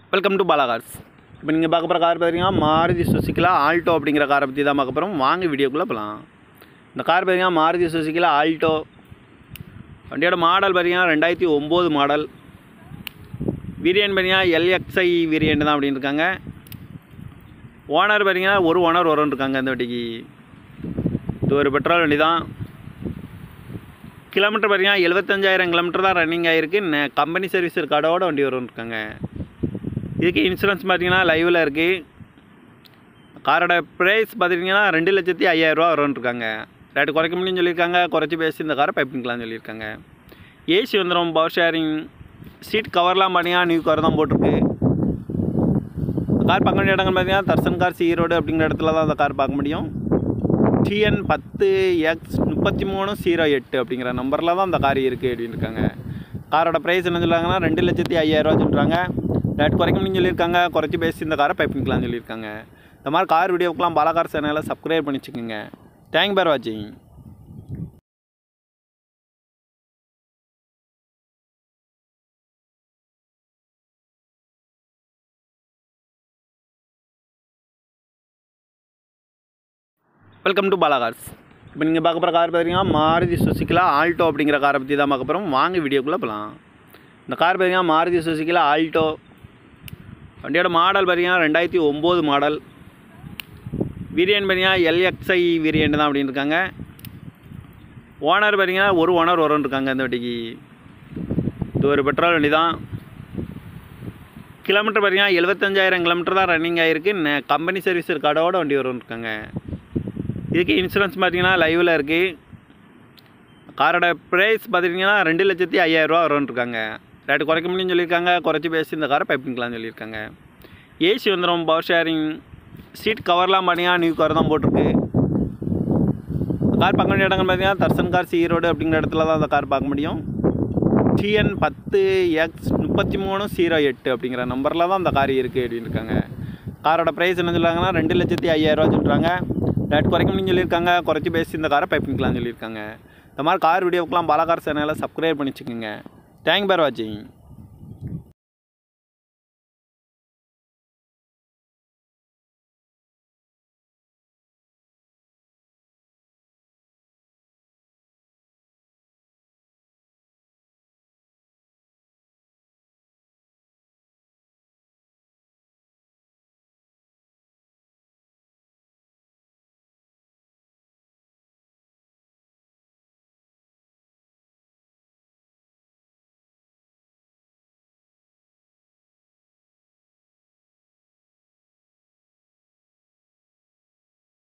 Welcome to Bala cars. இப்போ நீங்கள் பார்க்க போகிற கார் பார்த்தீங்கன்னா மாருதி சுசுக்கியில் ஆல்டோ அப்படிங்கிற காரை பற்றி தான் பார்க்க போகிறோம். வாங்க வீடியோக்குள்ளே போகலாம். இந்த கார் பார்த்தீங்கன்னா மாருதி சுசுக்கியில் ஆல்டோ. வண்டியோட மாடல் பார்த்தீங்கன்னா 2009 மாடல். வேரியன்ட் பார்த்தீங்கன்னா LXI வேரியன்ட் தான் அப்படின்னு இருக்காங்க. ஓனர் பார்த்தீங்கன்னா ஒரு ஓனர் வரும்னு இருக்காங்க. இந்த வண்டிக்கு இது ஒரு பெட்ரோல் வண்டி தான். கிலோமீட்டர் பார்த்தீங்கன்னா 75,000 கிலோமீட்டர் தான் ரன்னிங் ஆகிருக்கு. கம்பெனி சர்வீஸ் கார்டோட வண்டி வரும்னு இருக்காங்க. இதுக்கு இன்சூரன்ஸ் பார்த்தீங்கன்னா லைவில் இருக்குது. காரோட ப்ரைஸ் பார்த்துட்டிங்கன்னா 2,05,000 ரூபா வரும்னு இருக்காங்க. ரேட்டு குறைக்க முடியும்னு சொல்லியிருக்காங்க. குறைச்சி பேசி இந்த காரை பைப்பிங்கலாம்னு சொல்லியிருக்காங்க. ஏசி வந்துடும், பவர் ஷேரிங், சீட் கவர்லாம் பார்த்தீங்கன்னா நியூ கவர் தான் போட்டிருக்கு. கார் பார்க்க வேண்டிய இடங்கள் பார்த்தீங்கன்னா தர்சன் கார்ஸ் ஈரோடு அப்படிங்கிற இடத்துல தான் அந்த கார் பார்க்க முடியும். TN 10X3308 அப்படிங்கிற நம்பரில் தான் அந்த கார் இருக்குது அப்படின்னு இருக்காங்க. காரோட ப்ரைஸ் என்ன சொல்கிறாங்கன்னா 2,05,000 ரூபா சொல்கிறாங்க. ரேட் குறைக்க முடியும்னு சொல்லியிருக்காங்க. குறைச்சி பேசி இந்த காரை பைப்பிங்கலாம்னு சொல்லியிருக்காங்க. இந்த மாதிரி கார் வீடியோக்கெலாம் பாலா கார் சேனலை சப்ஸ்கிரைப் பண்ணி வச்சுக்கோங்க. தேங்க் ஃபார் வாட்சிங். Welcome to Bala cars. இப்போ நீங்கள் பார்க்க போகிற கார் பார்த்தீங்கன்னா மாருதி சுசுக்கியில் ஆல்டோ அப்படிங்கிற காரை பற்றி தான் பார்க்க போகிறோம். வாங்க வீடியோக்குள்ளே போகலாம். இந்த கார் பார்த்தீங்கன்னா மாருதி சுசுக்கியில் ஆல்டோ. வண்டியோட மாடல் பார்த்தீங்கன்னா 2009 மாடல். வேரியன்ட் பார்த்தீங்கன்னா LXI வேரியன்ட் தான் அப்படின்னு இருக்காங்க. ஓனர் பார்த்தீங்கன்னா ஒரு ஓனர் வரும்னு இருக்காங்க. இந்த வண்டிக்கு இது ஒரு பெட்ரோல் வண்டி தான். கிலோமீட்டர் பார்த்தீங்கன்னா 75,000 கிலோமீட்டர் தான் ரன்னிங் ஆகிருக்கு. கம்பெனி சர்வீஸ் கார்டோட வண்டி வரும்னு இருக்காங்க. இதுக்கு இன்சூரன்ஸ் பார்த்தீங்கன்னா லைவில் இருக்குது. காரோட ப்ரைஸ் பார்த்துட்டிங்கன்னா 2,05,000 ரூபா வரும்னு இருக்காங்க. ரேட்டு குறைக்க முடியும்னு சொல்லியிருக்காங்க. குறைச்சி பேசி இந்த காரை பைப்பிங்கலாம்னு சொல்லியிருக்காங்க. ஏசி வந்துடும், பவர் ஷேரிங், சீட் கவர்லாம் பார்த்தீங்கன்னா நியூ கவர் தான் போட்டிருக்கு. கார் பார்க்க வேண்டிய இடங்கள் பார்த்தீங்கன்னா தர்சன் கார்ஸ் ஈரோடு அப்படிங்கிற இடத்துல தான் அந்த கார் பார்க்க முடியும். TN 10X3308 அப்படிங்கிற நம்பரில் தான் அந்த கார் இருக்குது அப்படின்னு இருக்காங்க. காரோட ப்ரைஸ் என்ன சொல்கிறாங்கன்னா 2,05,000 ரூபா சொல்கிறாங்க. ரேட் குறைக்க முடியும்னு சொல்லியிருக்காங்க. குறைச்சி பேசி இந்த காரை பைப்பிங்கலாம்னு சொல்லியிருக்காங்க. இந்த மாதிரி கார் வீடியோக்கெலாம் பாலா கார் சேனலை சப்ஸ்கிரைப் பண்ணி வச்சுக்கோங்க. தேங்க் ஃபார் வாட்சிங்.